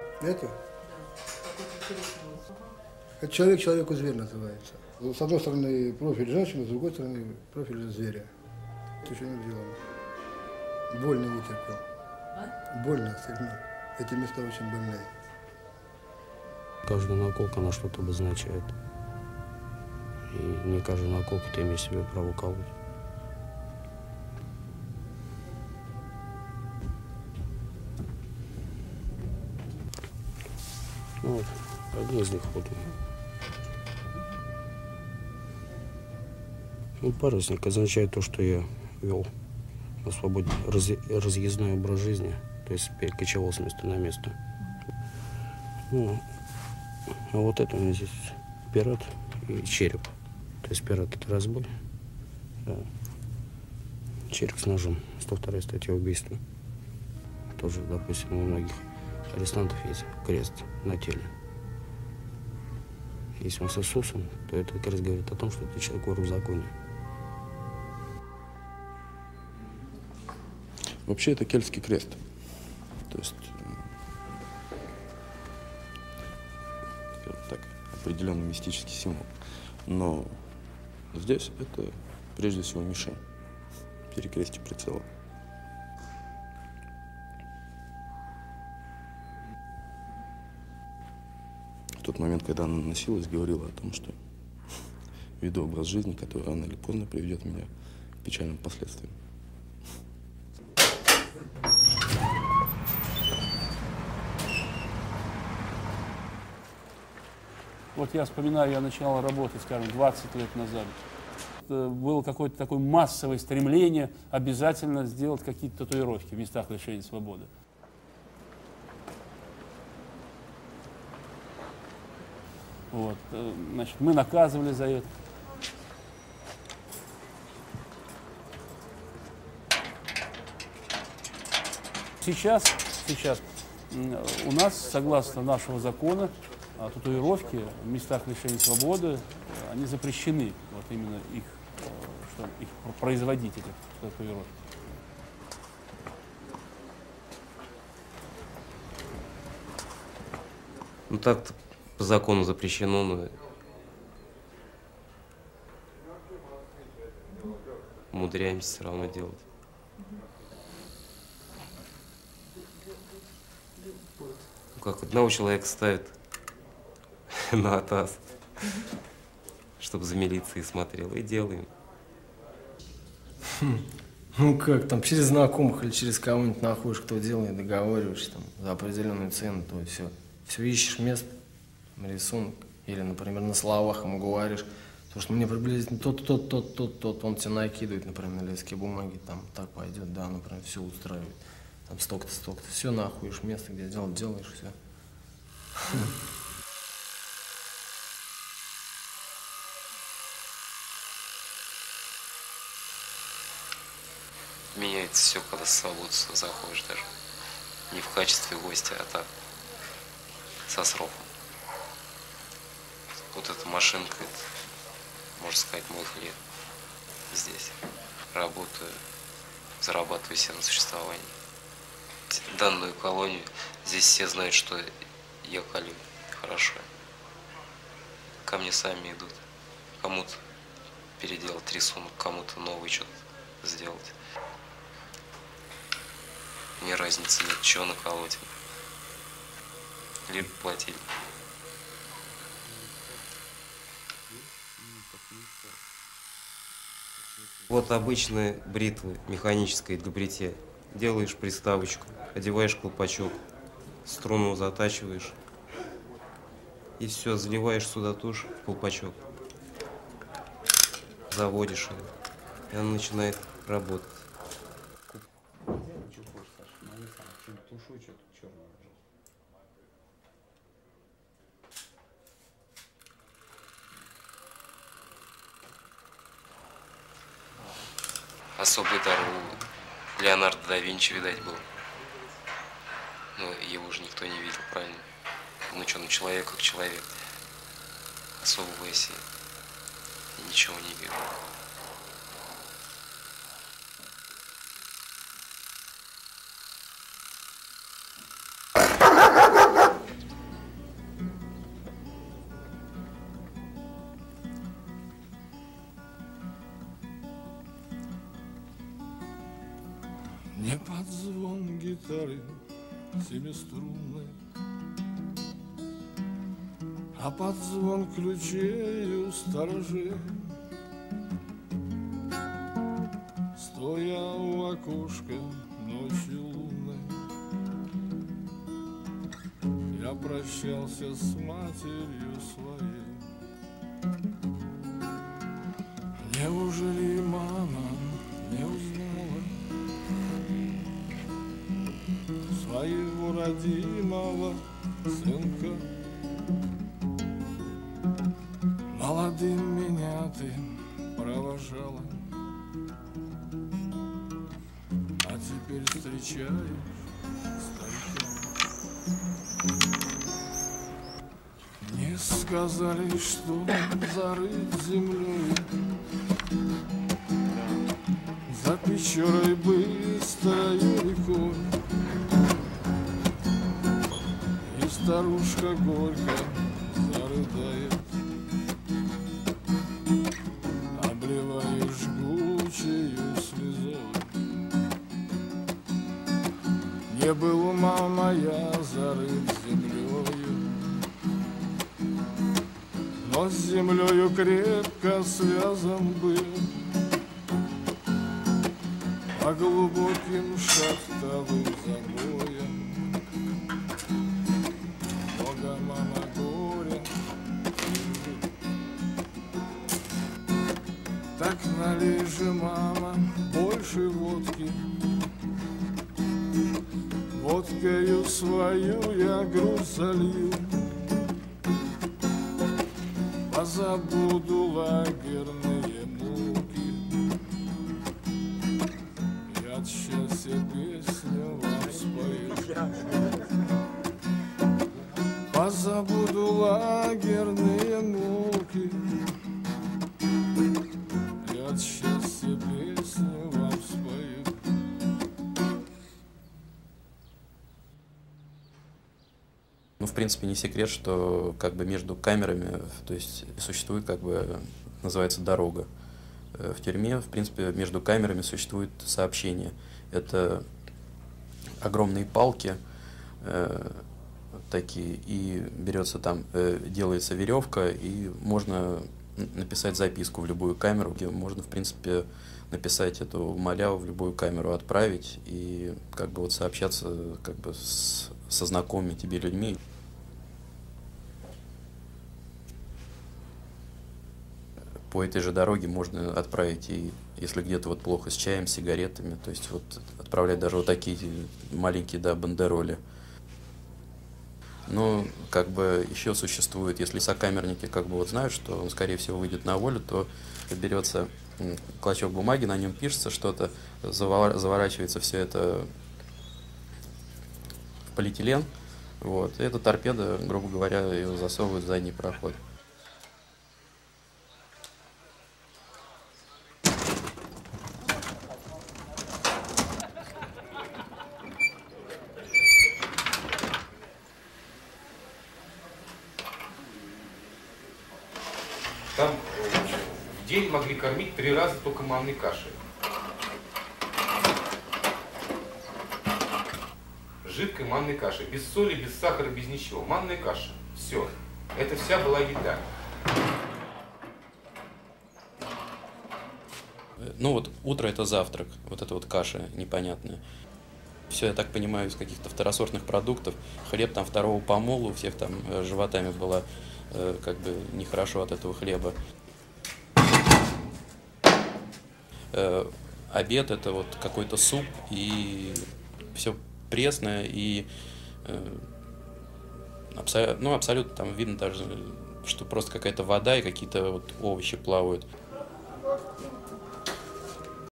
Это? Это человек человеку зверь называется. С одной стороны профиль женщины, с другой стороны профиль зверя. Это еще не сделано. Больно вытерпел. Больно сильно. Эти места очень больные. Каждая наколка, она что-то обозначает. И не каждая наколка ты имеешь себе право колоть. Ну вот, одни из них вот. Ну, парусник означает то, что я вел на свободе разъездной образ жизни, то есть перекочевал с места на место. Ну, а вот это у меня здесь пират и череп. То есть пират — это разбой, а череп с ножом, 102-я статья убийства. Тоже, допустим, у многих арестантов есть крест на теле. Если он с Иисусом, то это как раз говорит о том, что это человек вор в законе. Вообще это кельтский крест. То есть, скажем так, определенный мистический символ. Но здесь это прежде всего мишень, перекрестие прицела. В тот момент, когда она наносилась, говорила о том, что веду образ жизни, который рано или поздно приведет меня к печальным последствиям. Вот я вспоминаю, я начинал работать, скажем, 20 лет назад. Было какое-то такое массовое стремление обязательно сделать какие-то татуировки в местах лишения свободы. Вот, значит, мы наказывали за это. Сейчас у нас, согласно нашего закона, татуировки в местах лишения свободы, они запрещены, вот именно их производить, этих татуировок. Ну так-то по закону запрещено, но умудряемся все равно делать. Ну как, одного человека ставят на АТАС, чтобы за милицией смотрел, и делаем. Ну как, там через знакомых или через кого-нибудь находишь, кто делает, договариваешься там за определенную цену, то все. Все ищешь место, рисунок, или, например, на словах ему говоришь, потому что мне приблизительно тот, он тебе накидывает, например, на листке бумаги, там так пойдет, да, например, все устраивает, там столько-то, все находишь место, где делаешь, все. Меняется все, когда с свободы заходишь даже. Не в качестве гостя, а так, со сроком. Вот эта машинка, это, можно сказать, мой хлеб здесь. Работаю, зарабатываю себе на существование. Данную колонию, здесь все знают, что я колю хорошо. Ко мне сами идут. Кому-то переделать рисунок, кому-то новый что-то сделать. Мне разницы нет, чего наколоть. Либо платить. Вот обычные бритвы механической для бритья. Делаешь приставочку, одеваешь колпачок, струну затачиваешь. И все, заливаешь сюда тушь в колпачок. Заводишь ее. И она начинает работать. Особый дар у Леонардо да Винчи, видать, был. Но его уже никто не видел, правильно? Ну что, ну человек как человек. Особого я себе ничего не видел. Не под звон гитары семиструнной, а под звон ключей у сторожей. Стоя у окошка ночью лунной, я прощался с матерью своей. Неужели мама не узнала своего родимого сынка? Молодым меня ты провожала, а теперь встречаешь старика. Не сказали, что зарыт землей, за Печорой быстрою рекой, и старушка горько зарыдает, обливая жгучею слезой. Не был, мама, я зарыт землею, но с землею крепко связан был по глубоким шахтовым забоям. Много, мама, горя, так налей же, мама, больше водки. Водкою свою я грудь залью, позабуду лагерные муки. Я от счастья песню вам спою, позабуду лагерные муки. Я от счастья песню вам спою. Ну, в принципе, не секрет, что как бы между камерами, то есть существует, как бы, называется, дорога. В тюрьме, в принципе, между камерами существует сообщение. Это огромные палки такие, и берется там, делается веревка, и можно написать записку в любую камеру, где можно, в принципе, написать эту маляву в любую камеру, отправить и как бы вот сообщаться как бы со знакомыми тебе людьми. По этой же дороге можно отправить, и если где-то вот плохо с чаем, с сигаретами, то есть вот отправлять даже вот такие маленькие, да, бандероли. Но как бы еще существует, если сокамерники как бы вот знают, что он, скорее всего, выйдет на волю, то берется клочок бумаги, на нем пишется что-то, заворачивается все это в полиэтилен, вот, и эта торпеда, грубо говоря, ее засовывают в задний проход. Там в день могли кормить 3 раза только манной кашей. Жидкой манной кашей. Без соли, без сахара, без ничего. Манная каша. Все. Это вся была еда. Ну вот утро — это завтрак, вот эта вот каша непонятная. Все, я так понимаю, из каких-то второсортных продуктов. Хлеб там второго помола, у всех там животами было как бы нехорошо от этого хлеба. Обед — это вот какой-то суп, и все пресное, и абсолютно там видно даже, что просто какая-то вода и какие-то вот овощи плавают.